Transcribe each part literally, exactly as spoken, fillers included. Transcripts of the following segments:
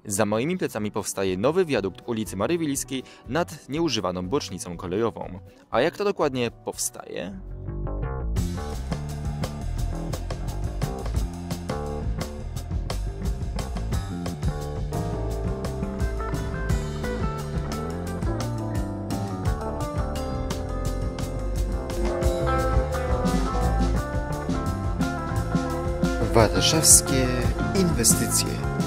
Za moimi plecami powstaje nowy wiadukt ulicy Marii Wilijskiej nad nieużywaną bocznicą kolejową. A jak to dokładnie powstaje? Warszawskie inwestycje.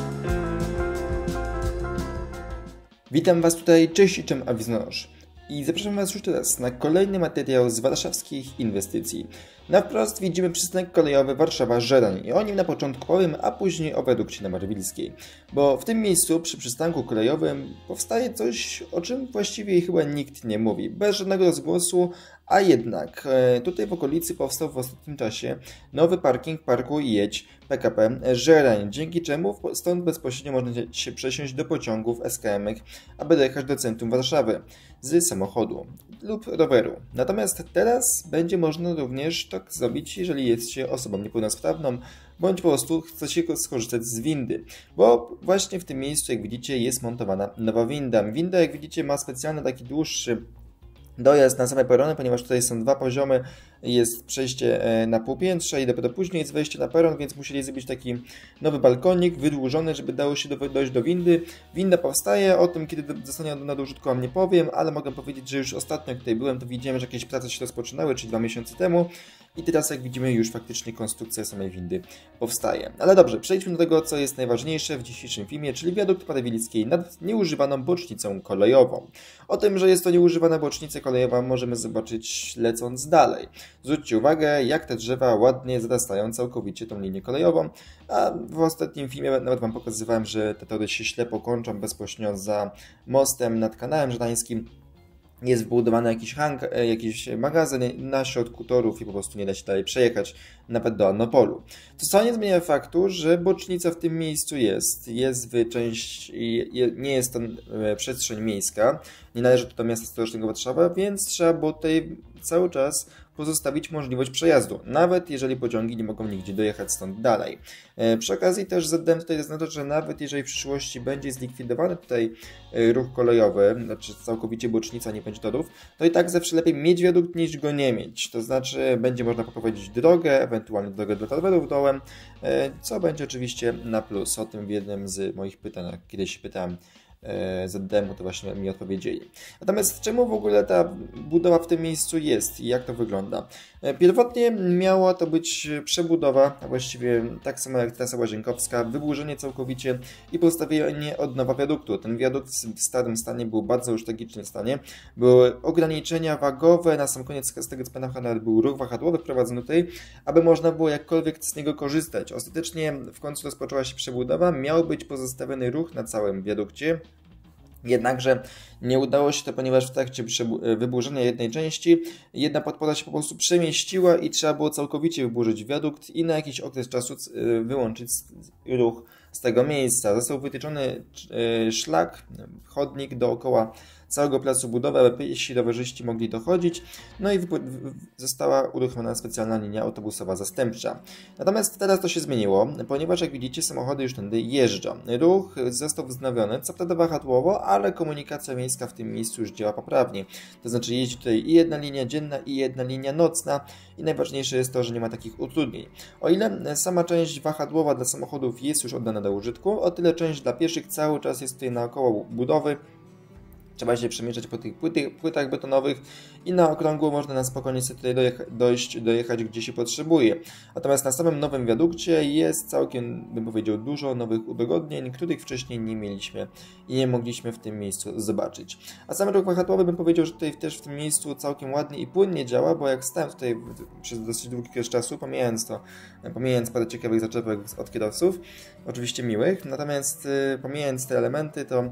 Witam Was tutaj, cześć i czym Awiznosz. I zapraszam Was już teraz na kolejny materiał z warszawskich inwestycji. Na wprost widzimy przystanek kolejowy Warszawa-Żerań i o nim na początku powiem, a później o wiadukcie na Marii Wilijskiej. Bo w tym miejscu, przy przystanku kolejowym, powstaje coś, o czym właściwie chyba nikt nie mówi. Bez żadnego rozgłosu, a jednak tutaj w okolicy powstał w ostatnim czasie nowy parking parku Jedź P K P Żerań, dzięki czemu stąd bezpośrednio można się przesiąść do pociągów S K M-ek, aby dojechać do centrum Warszawy z samochodu lub roweru. Natomiast teraz będzie można również tak zrobić, jeżeli jest się osobą niepełnosprawną, bądź po prostu chce się skorzystać z windy. Bo właśnie w tym miejscu, jak widzicie, jest montowana nowa winda. Winda, jak widzicie, ma specjalny taki dłuższy dojazd na same perony, ponieważ tutaj są dwa poziomy, jest przejście na półpiętrze i dopiero później jest wejście na peron, więc musieli zrobić taki nowy balkonik wydłużony, żeby dało się dojść do windy. Winda powstaje, o tym kiedy zostanie oddana do użytku wam nie powiem, ale mogę powiedzieć, że już ostatnio jak tutaj byłem, to widziałem, że jakieś prace się rozpoczynały, czyli dwa miesiące temu. I teraz, jak widzimy, już faktycznie konstrukcja samej windy powstaje. Ale dobrze, przejdźmy do tego, co jest najważniejsze w dzisiejszym filmie, czyli wiadukt Marii Wilijskiej nad nieużywaną bocznicą kolejową. O tym, że jest to nieużywana bocznica kolejowa, możemy zobaczyć lecąc dalej. Zwróćcie uwagę, jak te drzewa ładnie zarastają całkowicie tą linię kolejową, a w ostatnim filmie nawet wam pokazywałem, że te tory się ślepo kończą bezpośrednio za mostem nad kanałem żerańskim. Jest wbudowany jakiś hang, jakiś magazyn na środku torów i po prostu nie da się dalej przejechać, nawet do Annopolu. To wcale nie zmienia faktu, że bocznica w tym miejscu jest. Jest w części, nie jest to przestrzeń miejska, nie należy to do miasta stołecznego Warszawa, więc trzeba było tutaj cały czas pozostawić możliwość przejazdu, nawet jeżeli pociągi nie mogą nigdzie dojechać stąd dalej. Przy okazji też Z D M tutaj zaznaczę, że nawet jeżeli w przyszłości będzie zlikwidowany tutaj ruch kolejowy, znaczy całkowicie bocznica, nie będzie torów, to i tak zawsze lepiej mieć wiadukt niż go nie mieć. To znaczy będzie można poprowadzić drogę, ewentualnie drogę dla rowerów dołem, co będzie oczywiście na plus. O tym w jednym z moich pytań, jak kiedyś pytałem Z D M-u, to właśnie mi odpowiedzieli. Natomiast czemu w ogóle ta budowa w tym miejscu jest i jak to wygląda? Pierwotnie miała to być przebudowa, a właściwie tak samo jak trasa łazienkowska, wyburzenie całkowicie i postawienie od nowa wiaduktu. Ten wiadukt w starym stanie był bardzo już tragicznym stanie. Były ograniczenia wagowe, na sam koniec z tego co pamiętam nawet był ruch wahadłowy wprowadzony tutaj, aby można było jakkolwiek z niego korzystać. Ostatecznie w końcu rozpoczęła się przebudowa, miał być pozostawiony ruch na całym wiadukcie. Jednakże nie udało się to, ponieważ w trakcie wyburzenia jednej części jedna podpora się po prostu przemieściła i trzeba było całkowicie wyburzyć wiadukt i na jakiś okres czasu wyłączyć ruch z tego miejsca. Został wytyczony szlak, chodnik dookoła całego placu budowy, aby piesi rowerzyści mogli dochodzić, no i została uruchomiona specjalna linia autobusowa zastępcza. Natomiast teraz to się zmieniło, ponieważ jak widzicie samochody już tędy jeżdżą. Ruch został wznowiony, co prawda wahadłowo, ale komunikacja miejska w tym miejscu już działa poprawnie. To znaczy jeździ tutaj i jedna linia dzienna i jedna linia nocna i najważniejsze jest to, że nie ma takich utrudnień. O ile sama część wahadłowa dla samochodów jest już oddana do użytku, o tyle część dla pieszych cały czas jest tutaj naokoło budowy. Trzeba się przemieszczać po tych płyty, płytach betonowych i na okrągło można na spokojnie sobie tutaj dojecha dojść, dojechać gdzie się potrzebuje. Natomiast na samym nowym wiadukcie jest całkiem, bym powiedział, dużo nowych udogodnień, których wcześniej nie mieliśmy i nie mogliśmy w tym miejscu zobaczyć. A sam ruch wahadłowy bym powiedział, że tutaj też w tym miejscu całkiem ładnie i płynnie działa, bo jak stałem tutaj przez dosyć długi okres czasu, pomijając to, pomijając parę ciekawych zaczepek od kierowców, oczywiście miłych, natomiast pomijając te elementy, to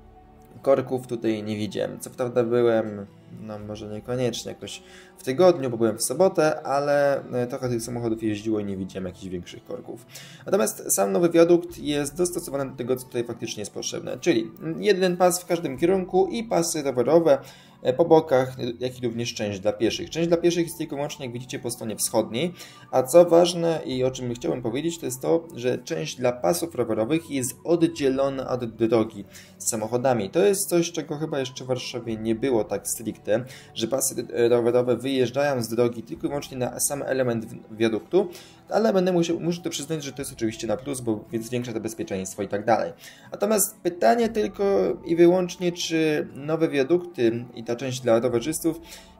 korków tutaj nie widziałem. Co prawda byłem, no może niekoniecznie jakoś w tygodniu, bo byłem w sobotę, ale trochę tych samochodów jeździło i nie widziałem jakichś większych korków. Natomiast sam nowy wiadukt jest dostosowany do tego, co tutaj faktycznie jest potrzebne, czyli jeden pas w każdym kierunku i pasy rowerowe po bokach, jak i również część dla pieszych. Część dla pieszych jest tylko wyłącznie, jak widzicie, po stronie wschodniej, a co ważne i o czym chciałem powiedzieć, to jest to, że część dla pasów rowerowych jest oddzielona od drogi z samochodami. To jest coś, czego chyba jeszcze w Warszawie nie było tak stricte, że pasy rowerowe wyjeżdżają z drogi tylko i wyłącznie na sam element wiaduktu, ale będę musiał, muszę to przyznać, że to jest oczywiście na plus, bo więc zwiększa to bezpieczeństwo i tak dalej. Natomiast pytanie tylko i wyłącznie, czy nowe wiadukty i ta część dla rowerzystów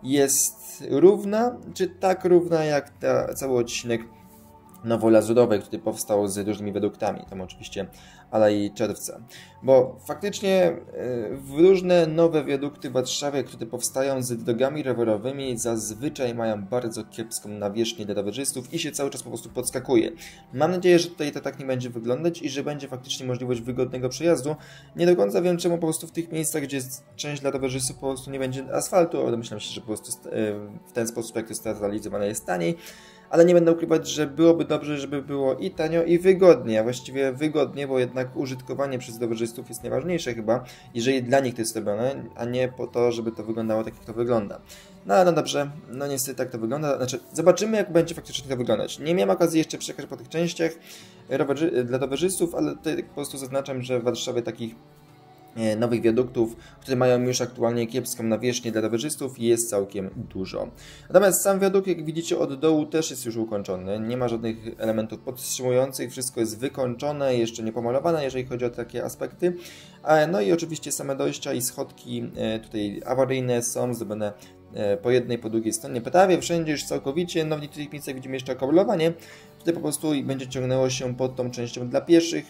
jest równa, czy tak równa jak ta, cały odcinek nowo-lazurowej, który powstał z różnymi wiaduktami, tam oczywiście Alei Czerwca. Bo faktycznie w różne nowe wiadukty w Warszawie, które powstają z drogami rowerowymi, zazwyczaj mają bardzo kiepską nawierzchnię dla rowerzystów i się cały czas po prostu podskakuje. Mam nadzieję, że tutaj to tak nie będzie wyglądać i że będzie faktycznie możliwość wygodnego przejazdu. Nie do końca wiem, czemu po prostu w tych miejscach, gdzie jest część dla rowerzystów, po prostu nie będzie asfaltu, ale myślę się, że po prostu w ten sposób, jak to jest realizowane, jest taniej. Ale nie będę ukrywać, że byłoby dobrze, żeby było i tanio, i wygodnie, a właściwie wygodnie, bo jednak użytkowanie przez rowerzystów jest najważniejsze chyba, jeżeli dla nich to jest robione, a nie po to, żeby to wyglądało tak, jak to wygląda. No ale no dobrze, no niestety tak to wygląda, znaczy zobaczymy, jak będzie faktycznie to wyglądać. Nie miałem okazji jeszcze przejechać po tych częściach rowerzy dla rowerzystów, ale tutaj po prostu zaznaczam, że w Warszawie takich nowych wiaduktów, które mają już aktualnie kiepską nawierzchnię dla rowerzystów, jest całkiem dużo. Natomiast sam wiadukt, jak widzicie, od dołu też jest już ukończony. Nie ma żadnych elementów podtrzymujących, wszystko jest wykończone, jeszcze nie pomalowane, jeżeli chodzi o takie aspekty. No i oczywiście same dojścia i schodki tutaj awaryjne są zrobione po jednej, po drugiej stronie. Prawie wszędzie już całkowicie, no w niektórych miejscach widzimy jeszcze okablowanie, które po prostu będzie ciągnęło się pod tą częścią dla pieszych.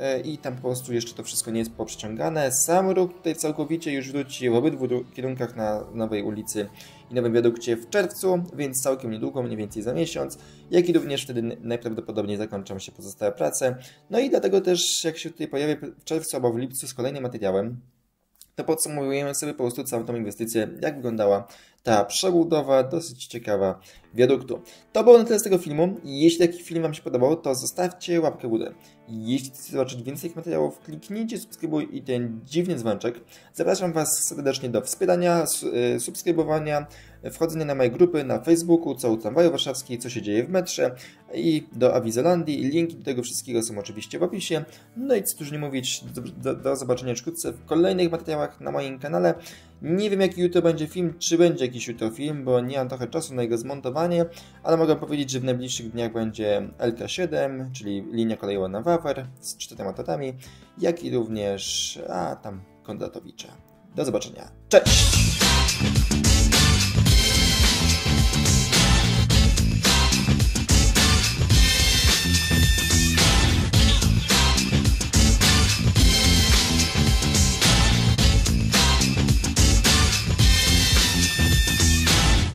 I tam po prostu jeszcze to wszystko nie jest poprzeciągane. Sam ruch tutaj całkowicie już wróci w obydwu kierunkach na Nowej ulicy i Nowym Wiadukcie w czerwcu, więc całkiem niedługo, mniej więcej za miesiąc, jak i również wtedy najprawdopodobniej zakończą się pozostałe prace. No i dlatego też, jak się tutaj pojawi w czerwcu albo w lipcu z kolejnym materiałem, to podsumowujemy sobie po prostu całą tą inwestycję, jak wyglądała ta przebudowa, dosyć ciekawa wiaduktu. To było na tyle z tego filmu. Jeśli taki film Wam się podobał, to zostawcie łapkę w górę. Jeśli chcecie zobaczyć więcej materiałów, kliknijcie subskrybuj i ten dziwny dzwoneczek. Zapraszam Was serdecznie do wspierania, subskrybowania, wchodzenia na moje grupy na Facebooku, co u tramwaju warszawskiej, co się dzieje w metrze i do Awizolandii. Linki do tego wszystkiego są oczywiście w opisie. No i co tu nie mówić, do, do, do zobaczenia wkrótce w kolejnych materiałach na moim kanale. Nie wiem, jaki jutro będzie film, czy będzie jakiś jutro film, bo nie mam trochę czasu na jego zmontowanie, ale mogę powiedzieć, że w najbliższych dniach będzie L K siedem, czyli linia kolejowa na Wawer z czterema torami, jak i również, a tam Kondratowicza. Do zobaczenia. Cześć!